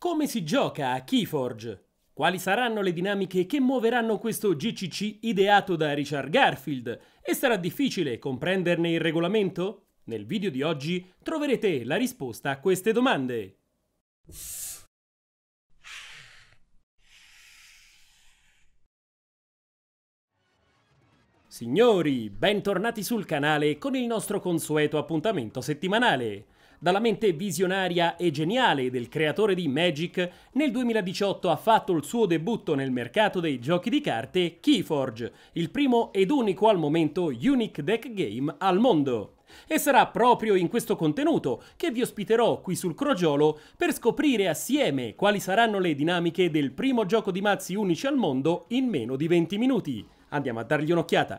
Come si gioca a Keyforge? Quali saranno le dinamiche che muoveranno questo GCC ideato da Richard Garfield? E sarà difficile comprenderne il regolamento? Nel video di oggi troverete la risposta a queste domande. Signori, bentornati sul canale con il nostro consueto appuntamento settimanale. Dalla mente visionaria e geniale del creatore di Magic, nel 2018 ha fatto il suo debutto nel mercato dei giochi di carte Keyforge, il primo ed unico al momento unique deck game al mondo. E sarà proprio in questo contenuto che vi ospiterò qui sul Crogiolo per scoprire assieme quali saranno le dinamiche del primo gioco di mazzi unici al mondo in meno di 20 minuti. Andiamo a dargli un'occhiata.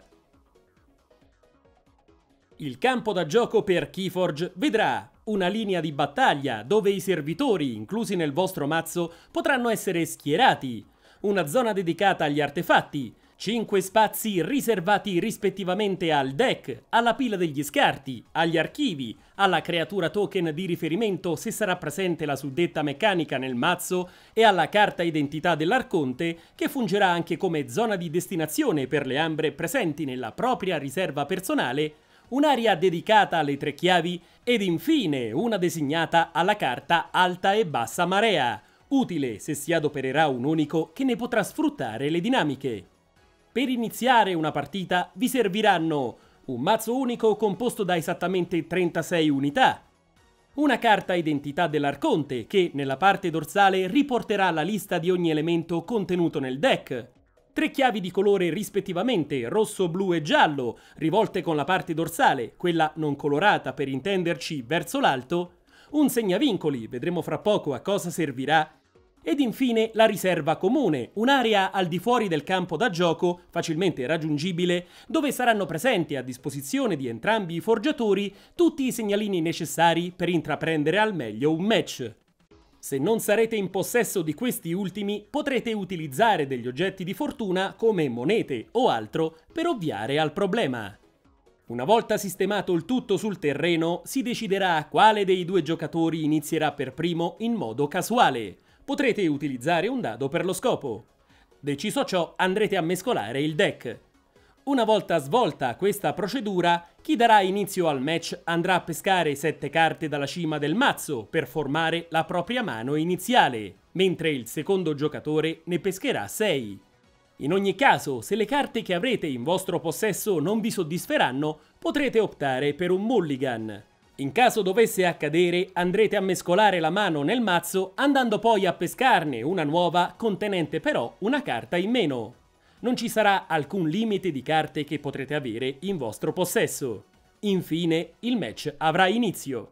Il campo da gioco per Keyforge vedrà una linea di battaglia dove i servitori inclusi nel vostro mazzo potranno essere schierati, una zona dedicata agli artefatti, 5 spazi riservati rispettivamente al deck, alla pila degli scarti, agli archivi, alla creatura token di riferimento se sarà presente la suddetta meccanica nel mazzo e alla carta identità dell'arconte che fungerà anche come zona di destinazione per le ambre presenti nella propria riserva personale, un'area dedicata alle 3 chiavi ed infine una designata alla carta alta e bassa marea, utile se si adopererà un unico che ne potrà sfruttare le dinamiche. Per iniziare una partita vi serviranno un mazzo unico composto da esattamente 36 unità, una carta identità dell'arconte che nella parte dorsale riporterà la lista di ogni elemento contenuto nel deck, 3 chiavi di colore rispettivamente rosso, blu e giallo, rivolte con la parte dorsale, quella non colorata per intenderci verso l'alto, un segnavincoli, vedremo fra poco a cosa servirà, ed infine la riserva comune, un'area al di fuori del campo da gioco, facilmente raggiungibile, dove saranno presenti a disposizione di entrambi i forgiatori tutti i segnalini necessari per intraprendere al meglio un match. Se non sarete in possesso di questi ultimi, potrete utilizzare degli oggetti di fortuna come monete o altro per ovviare al problema. Una volta sistemato il tutto sul terreno, si deciderà quale dei 2 giocatori inizierà per primo in modo casuale. Potrete utilizzare un dado per lo scopo. Deciso ciò, andrete a mescolare il deck. Una volta svolta questa procedura, chi darà inizio al match andrà a pescare 7 carte dalla cima del mazzo per formare la propria mano iniziale, mentre il secondo giocatore ne pescherà 6. In ogni caso, se le carte che avrete in vostro possesso non vi soddisferanno, potrete optare per un mulligan. In caso dovesse accadere, andrete a mescolare la mano nel mazzo, andando poi a pescarne una nuova contenente però una carta in meno. Non ci sarà alcun limite di carte che potrete avere in vostro possesso. Infine, il match avrà inizio.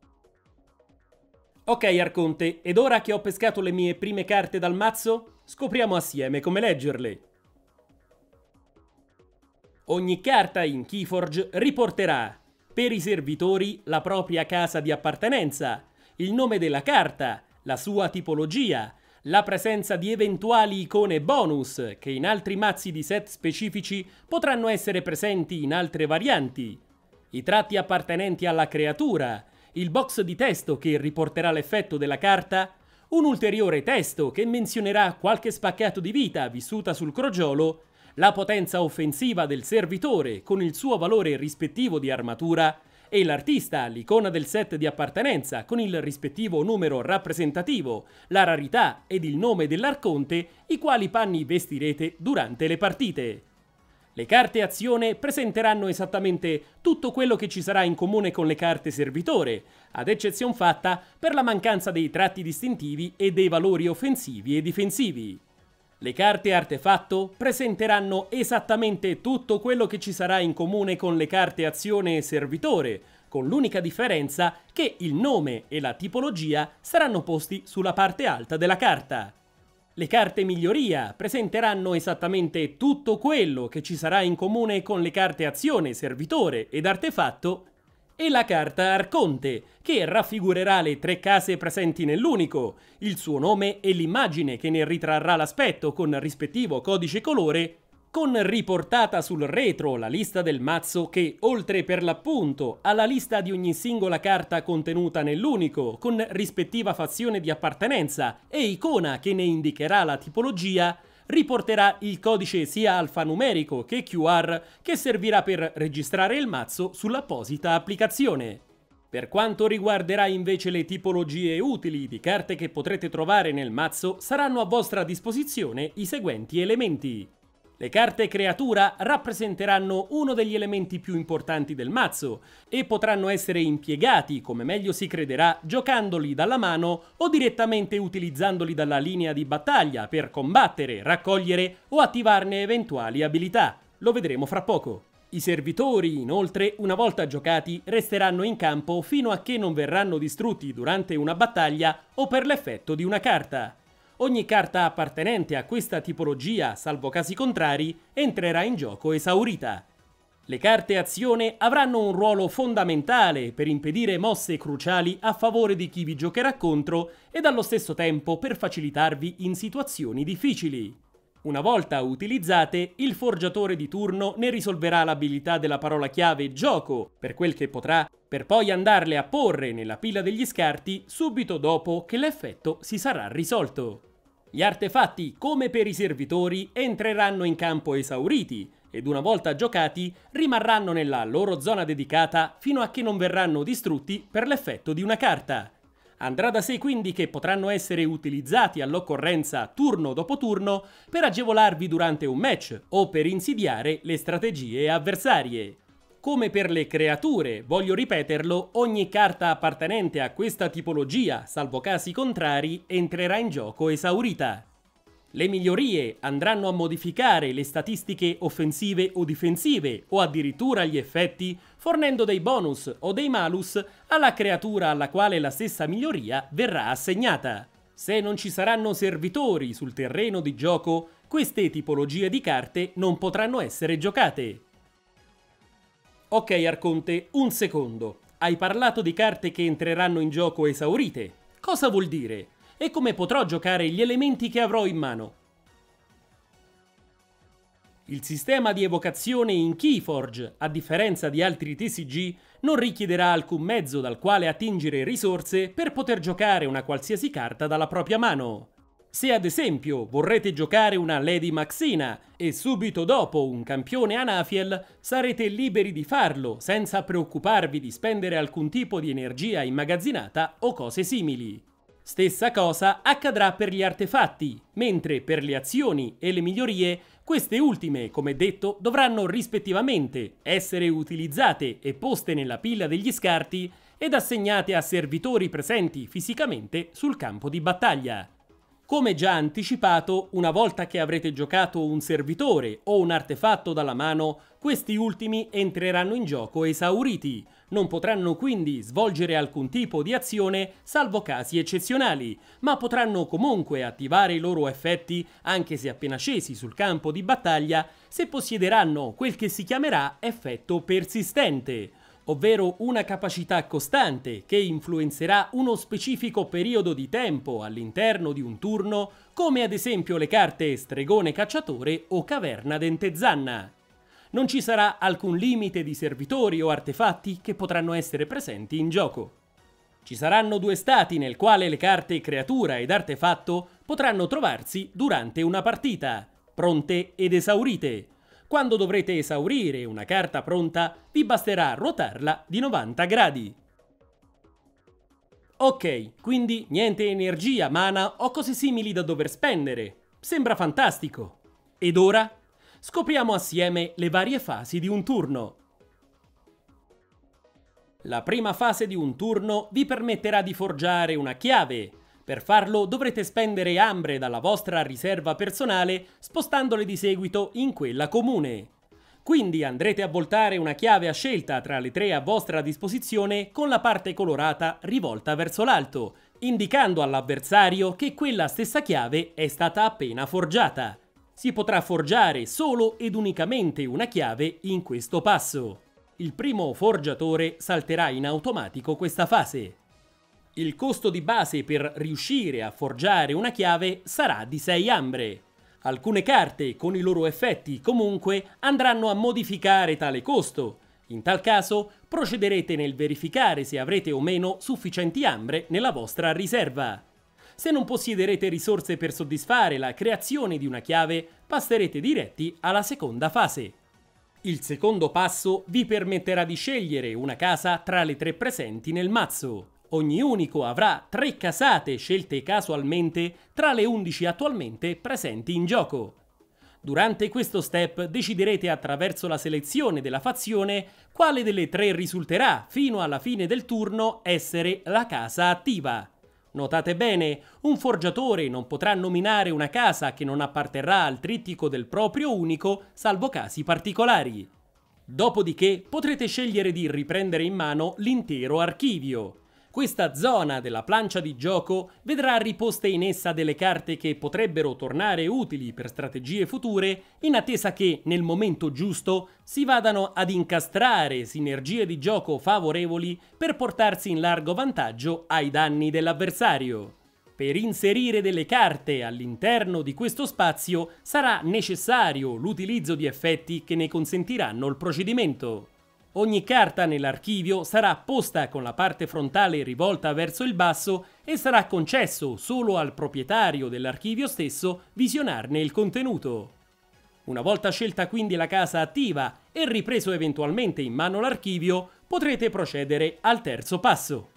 Ok Arconte, ed ora che ho pescato le mie prime carte dal mazzo, scopriamo assieme come leggerle. Ogni carta in Keyforge riporterà per i servitori la propria casa di appartenenza, il nome della carta, la sua tipologia, la presenza di eventuali icone bonus che in altri mazzi di set specifici potranno essere presenti in altre varianti, i tratti appartenenti alla creatura, il box di testo che riporterà l'effetto della carta, un ulteriore testo che menzionerà qualche spaccato di vita vissuta sul crogiolo, la potenza offensiva del servitore con il suo valore rispettivo di armatura e l'artista, l'icona del set di appartenenza con il rispettivo numero rappresentativo, la rarità ed il nome dell'arconte, i quali panni vestirete durante le partite. Le carte azione presenteranno esattamente tutto quello che ci sarà in comune con le carte servitore, ad eccezion fatta per la mancanza dei tratti distintivi e dei valori offensivi e difensivi. Le carte artefatto presenteranno esattamente tutto quello che ci sarà in comune con le carte azione e servitore, con l'unica differenza che il nome e la tipologia saranno posti sulla parte alta della carta. Le carte miglioria presenteranno esattamente tutto quello che ci sarà in comune con le carte azione, servitore ed artefatto, e la carta Arconte, che raffigurerà le 3 case presenti nell'unico, il suo nome e l'immagine che ne ritrarrà l'aspetto con rispettivo codice colore, con riportata sul retro la lista del mazzo che, oltre per l'appunto alla lista di ogni singola carta contenuta nell'unico, con rispettiva fazione di appartenenza e icona che ne indicherà la tipologia, riporterà il codice sia alfanumerico che QR che servirà per registrare il mazzo sull'apposita applicazione. Per quanto riguarderà invece le tipologie utili di carte che potrete trovare nel mazzo, saranno a vostra disposizione i seguenti elementi. Le carte creatura rappresenteranno uno degli elementi più importanti del mazzo e potranno essere impiegati, come meglio si crederà, giocandoli dalla mano o direttamente utilizzandoli dalla linea di battaglia per combattere, raccogliere o attivarne eventuali abilità. Lo vedremo fra poco. I servitori, inoltre, una volta giocati, resteranno in campo fino a che non verranno distrutti durante una battaglia o per l'effetto di una carta. Ogni carta appartenente a questa tipologia, salvo casi contrari, entrerà in gioco esaurita. Le carte azione avranno un ruolo fondamentale per impedire mosse cruciali a favore di chi vi giocherà contro ed allo stesso tempo per facilitarvi in situazioni difficili. Una volta utilizzate, il forgiatore di turno ne risolverà l'abilità della parola chiave gioco, per quel che potrà, per poi andarle a porre nella pila degli scarti subito dopo che l'effetto si sarà risolto. Gli artefatti, come per i servitori, entreranno in campo esauriti ed una volta giocati rimarranno nella loro zona dedicata fino a che non verranno distrutti per l'effetto di una carta. Andrà da sé quindi che potranno essere utilizzati all'occorrenza turno dopo turno per agevolarvi durante un match o per insidiare le strategie avversarie. Come per le creature, voglio ripeterlo, ogni carta appartenente a questa tipologia, salvo casi contrari, entrerà in gioco esaurita. Le migliorie andranno a modificare le statistiche offensive o difensive o addirittura gli effetti, fornendo dei bonus o dei malus alla creatura alla quale la stessa miglioria verrà assegnata. Se non ci saranno servitori sul terreno di gioco, queste tipologie di carte non potranno essere giocate. Ok Arconte, un secondo. Hai parlato di carte che entreranno in gioco esaurite. Cosa vuol dire? E come potrò giocare gli elementi che avrò in mano? Il sistema di evocazione in Keyforge, a differenza di altri TCG, non richiederà alcun mezzo dal quale attingere risorse per poter giocare una qualsiasi carta dalla propria mano. Se ad esempio vorrete giocare una Lady Maxina e subito dopo un campione Anafiel, sarete liberi di farlo senza preoccuparvi di spendere alcun tipo di energia immagazzinata o cose simili. Stessa cosa accadrà per gli artefatti, mentre per le azioni e le migliorie, queste ultime, come detto, dovranno rispettivamente essere utilizzate e poste nella pila degli scarti ed assegnate a servitori presenti fisicamente sul campo di battaglia. Come già anticipato, una volta che avrete giocato un servitore o un artefatto dalla mano, questi ultimi entreranno in gioco esauriti, non potranno quindi svolgere alcun tipo di azione salvo casi eccezionali, ma potranno comunque attivare i loro effetti anche se appena scesi sul campo di battaglia se possiederanno quel che si chiamerà effetto persistente, ovvero una capacità costante che influenzerà uno specifico periodo di tempo all'interno di un turno, come ad esempio le carte Stregone Cacciatore o Caverna Dentezanna. Non ci sarà alcun limite di servitori o artefatti che potranno essere presenti in gioco. Ci saranno due stati nel quale le carte creatura ed artefatto potranno trovarsi durante una partita, pronte ed esaurite. Quando dovrete esaurire una carta pronta, vi basterà ruotarla di 90 gradi. Ok, quindi niente energia, mana o cose simili da dover spendere. Sembra fantastico. Ed ora? Scopriamo assieme le varie fasi di un turno. La prima fase di un turno vi permetterà di forgiare una chiave. Per farlo dovrete spendere ambre dalla vostra riserva personale spostandole di seguito in quella comune. Quindi andrete a voltare una chiave a scelta tra le tre a vostra disposizione con la parte colorata rivolta verso l'alto, indicando all'avversario che quella stessa chiave è stata appena forgiata. Si potrà forgiare solo ed unicamente una chiave in questo passo. Il primo forgiatore salterà in automatico questa fase. Il costo di base per riuscire a forgiare una chiave sarà di 6 ambre. Alcune carte, con i loro effetti, comunque, andranno a modificare tale costo. In tal caso, procederete nel verificare se avrete o meno sufficienti ambre nella vostra riserva. Se non possiederete risorse per soddisfare la creazione di una chiave, passerete diretti alla seconda fase. Il secondo passo vi permetterà di scegliere una casa tra le 3 presenti nel mazzo. Ogni unico avrà 3 casate scelte casualmente tra le 11 attualmente presenti in gioco. Durante questo step deciderete attraverso la selezione della fazione quale delle 3 risulterà fino alla fine del turno essere la casa attiva. Notate bene, un forgiatore non potrà nominare una casa che non apparterrà al trittico del proprio unico, salvo casi particolari. Dopodiché potrete scegliere di riprendere in mano l'intero archivio. Questa zona della plancia di gioco vedrà riposte in essa delle carte che potrebbero tornare utili per strategie future, in attesa che, nel momento giusto, si vadano ad incastrare sinergie di gioco favorevoli per portarsi in largo vantaggio ai danni dell'avversario. Per inserire delle carte all'interno di questo spazio sarà necessario l'utilizzo di effetti che ne consentiranno il procedimento. Ogni carta nell'archivio sarà posta con la parte frontale rivolta verso il basso e sarà concesso solo al proprietario dell'archivio stesso visionarne il contenuto. Una volta scelta quindi la casa attiva e ripreso eventualmente in mano l'archivio, potrete procedere al terzo passo.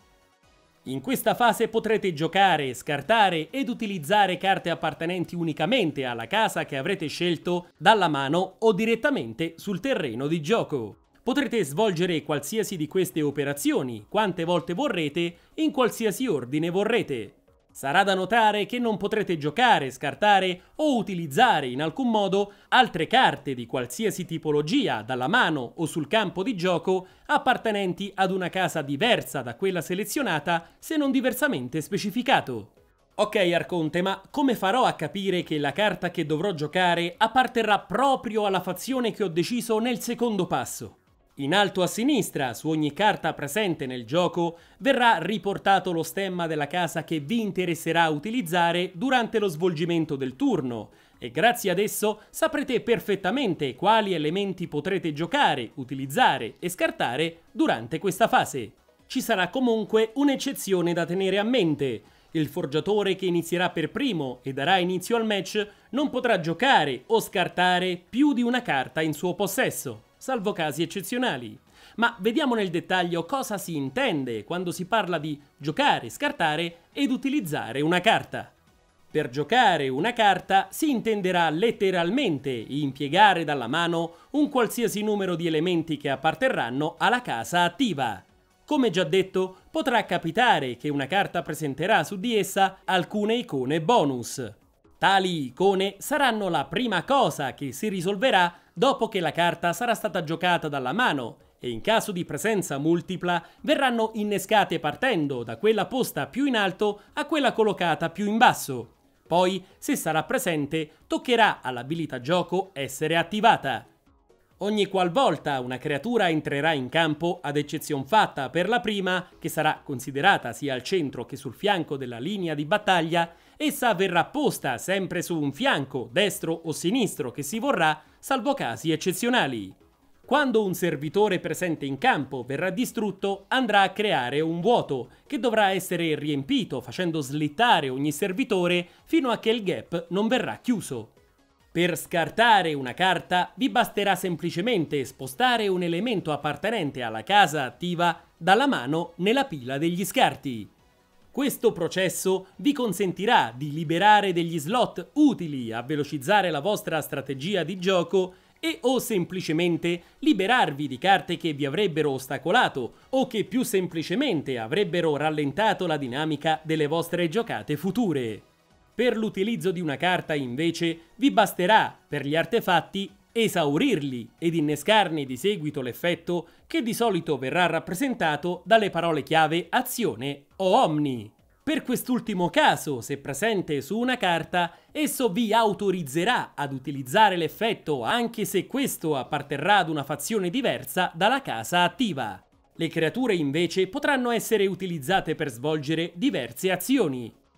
In questa fase potrete giocare, scartare ed utilizzare carte appartenenti unicamente alla casa che avrete scelto dalla mano o direttamente sul terreno di gioco. Potrete svolgere qualsiasi di queste operazioni, quante volte vorrete, in qualsiasi ordine vorrete. Sarà da notare che non potrete giocare, scartare o utilizzare in alcun modo altre carte di qualsiasi tipologia dalla mano o sul campo di gioco appartenenti ad una casa diversa da quella selezionata se non diversamente specificato. Ok Arconte, ma come farò a capire che la carta che dovrò giocare apparterrà proprio alla fazione che ho deciso nel secondo passo? In alto a sinistra, su ogni carta presente nel gioco, verrà riportato lo stemma della casa che vi interesserà utilizzare durante lo svolgimento del turno e grazie ad esso saprete perfettamente quali elementi potrete giocare, utilizzare e scartare durante questa fase. Ci sarà comunque un'eccezione da tenere a mente. Il forgiatore che inizierà per primo e darà inizio al match non potrà giocare o scartare più di una carta in suo possesso, salvo casi eccezionali. Ma vediamo nel dettaglio cosa si intende quando si parla di giocare, scartare ed utilizzare una carta. Per giocare una carta si intenderà letteralmente impiegare dalla mano un qualsiasi numero di elementi che apparterranno alla casa attiva. Come già detto, potrà capitare che una carta presenterà su di essa alcune icone bonus. Tali icone saranno la prima cosa che si risolverà dopo che la carta sarà stata giocata dalla mano e in caso di presenza multipla verranno innescate partendo da quella posta più in alto a quella collocata più in basso. Poi, se sarà presente, toccherà all'abilità gioco essere attivata. Ogni qualvolta una creatura entrerà in campo, ad eccezion fatta per la prima, che sarà considerata sia al centro che sul fianco della linea di battaglia, essa verrà posta sempre su un fianco, destro o sinistro che si vorrà, salvo casi eccezionali. Quando un servitore presente in campo verrà distrutto, andrà a creare un vuoto, che dovrà essere riempito facendo slittare ogni servitore fino a che il gap non verrà chiuso. Per scartare una carta vi basterà semplicemente spostare un elemento appartenente alla casa attiva dalla mano nella pila degli scarti. Questo processo vi consentirà di liberare degli slot utili a velocizzare la vostra strategia di gioco e o semplicemente liberarvi di carte che vi avrebbero ostacolato o che più semplicemente avrebbero rallentato la dinamica delle vostre giocate future. Per l'utilizzo di una carta, invece, vi basterà, per gli artefatti, esaurirli ed innescarne di seguito l'effetto che di solito verrà rappresentato dalle parole chiave azione o omni. Per quest'ultimo caso, se presente su una carta, esso vi autorizzerà ad utilizzare l'effetto anche se questo apparterrà ad una fazione diversa dalla casa attiva. Le creature invece potranno essere utilizzate per svolgere diverse azioni.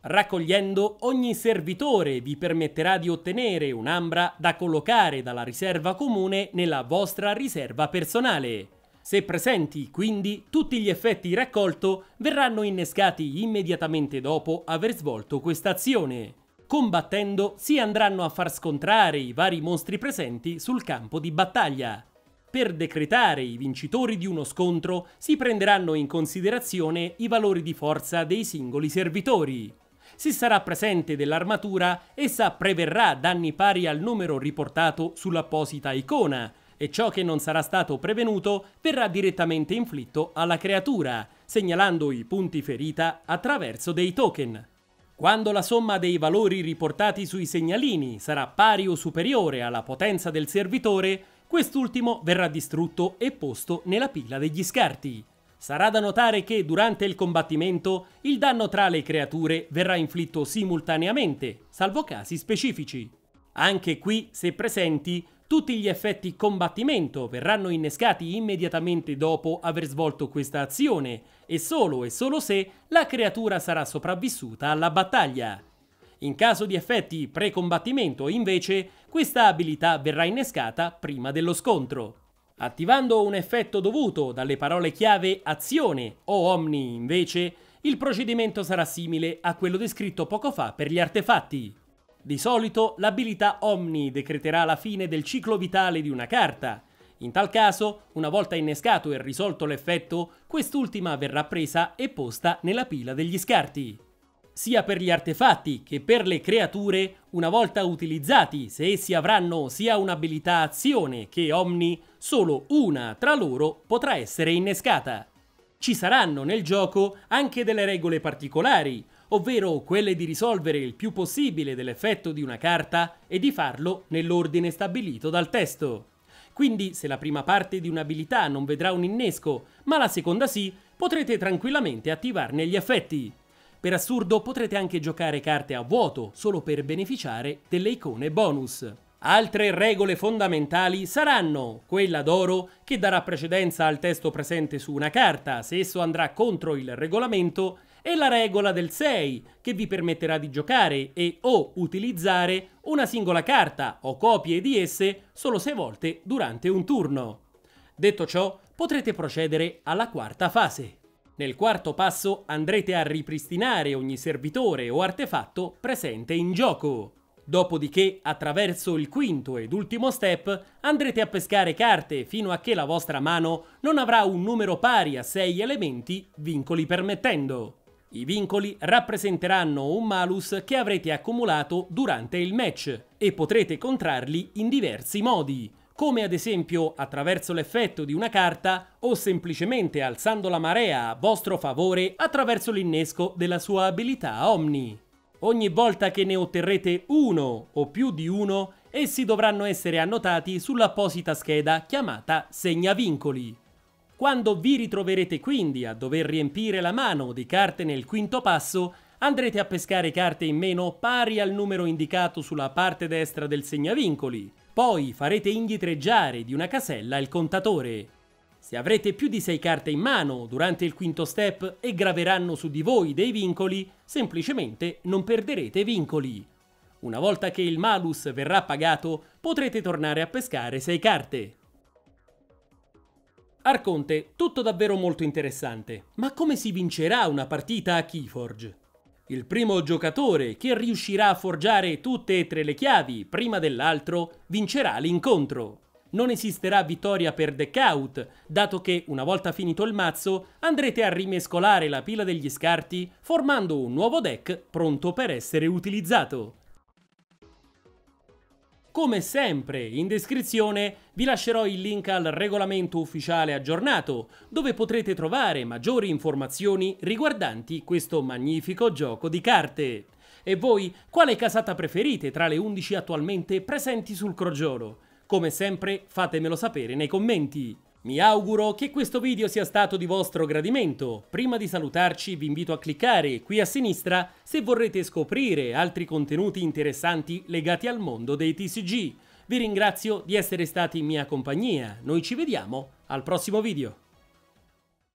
Raccogliendo, ogni servitore vi permetterà di ottenere un'ambra da collocare dalla riserva comune nella vostra riserva personale. Se presenti, quindi, tutti gli effetti raccolto verranno innescati immediatamente dopo aver svolto questa azione. Combattendo, si andranno a far scontrare i vari mostri presenti sul campo di battaglia. Per decretare i vincitori di uno scontro si prenderanno in considerazione i valori di forza dei singoli servitori. Se sarà presente dell'armatura, essa preverrà danni pari al numero riportato sull'apposita icona, e ciò che non sarà stato prevenuto verrà direttamente inflitto alla creatura, segnalando i punti ferita attraverso dei token. Quando la somma dei valori riportati sui segnalini sarà pari o superiore alla potenza del servitore, quest'ultimo verrà distrutto e posto nella pila degli scarti. Sarà da notare che durante il combattimento il danno tra le creature verrà inflitto simultaneamente, salvo casi specifici. Anche qui, se presenti, tutti gli effetti combattimento verranno innescati immediatamente dopo aver svolto questa azione e solo se la creatura sarà sopravvissuta alla battaglia. In caso di effetti pre-combattimento, invece, questa abilità verrà innescata prima dello scontro. Attivando un effetto dovuto dalle parole chiave azione o omni, invece, il procedimento sarà simile a quello descritto poco fa per gli artefatti. Di solito l'abilità Omni decreterà la fine del ciclo vitale di una carta. In tal caso, una volta innescato e risolto l'effetto, quest'ultima verrà presa e posta nella pila degli scarti. Sia per gli artefatti che per le creature, una volta utilizzati, se essi avranno sia un'abilità azione che Omni, solo una tra loro potrà essere innescata. Ci saranno nel gioco anche delle regole particolari, ovvero quelle di risolvere il più possibile dell'effetto di una carta e di farlo nell'ordine stabilito dal testo. Quindi, se la prima parte di un'abilità non vedrà un innesco, ma la seconda sì, potrete tranquillamente attivarne gli effetti. Per assurdo, potrete anche giocare carte a vuoto, solo per beneficiare delle icone bonus. Altre regole fondamentali saranno quella d'oro, che darà precedenza al testo presente su una carta se esso andrà contro il regolamento, e la regola del 6, che vi permetterà di giocare e o utilizzare una singola carta o copie di esse solo 6 volte durante un turno. Detto ciò, potrete procedere alla quarta fase. Nel quarto passo andrete a ripristinare ogni servitore o artefatto presente in gioco. Dopodiché, attraverso il quinto ed ultimo step, andrete a pescare carte fino a che la vostra mano non avrà un numero pari a 6 elementi, vincoli permettendo. I vincoli rappresenteranno un malus che avrete accumulato durante il match e potrete contrarli in diversi modi, come ad esempio attraverso l'effetto di una carta o semplicemente alzando la marea a vostro favore attraverso l'innesco della sua abilità Omni. Ogni volta che ne otterrete uno o più di uno, essi dovranno essere annotati sull'apposita scheda chiamata segnavincoli. Quando vi ritroverete quindi a dover riempire la mano di carte nel quinto passo, andrete a pescare carte in meno pari al numero indicato sulla parte destra del segnavincoli. Poi farete indietreggiare di una casella il contatore. Se avrete più di 6 carte in mano durante il quinto step e graveranno su di voi dei vincoli, semplicemente non perderete vincoli. Una volta che il malus verrà pagato, potrete tornare a pescare 6 carte. Arconte, tutto davvero molto interessante, ma come si vincerà una partita a Keyforge? Il primo giocatore che riuscirà a forgiare tutte e 3 le chiavi prima dell'altro vincerà l'incontro. Non esisterà vittoria per deck out, dato che una volta finito il mazzo andrete a rimescolare la pila degli scarti formando un nuovo deck pronto per essere utilizzato. Come sempre, in descrizione vi lascerò il link al regolamento ufficiale aggiornato, dove potrete trovare maggiori informazioni riguardanti questo magnifico gioco di carte. E voi, quale casata preferite tra le 11 attualmente presenti sul crogiolo? Come sempre, fatemelo sapere nei commenti. Mi auguro che questo video sia stato di vostro gradimento. Prima di salutarci vi invito a cliccare qui a sinistra se vorrete scoprire altri contenuti interessanti legati al mondo dei TCG. Vi ringrazio di essere stati in mia compagnia. Noi ci vediamo al prossimo video.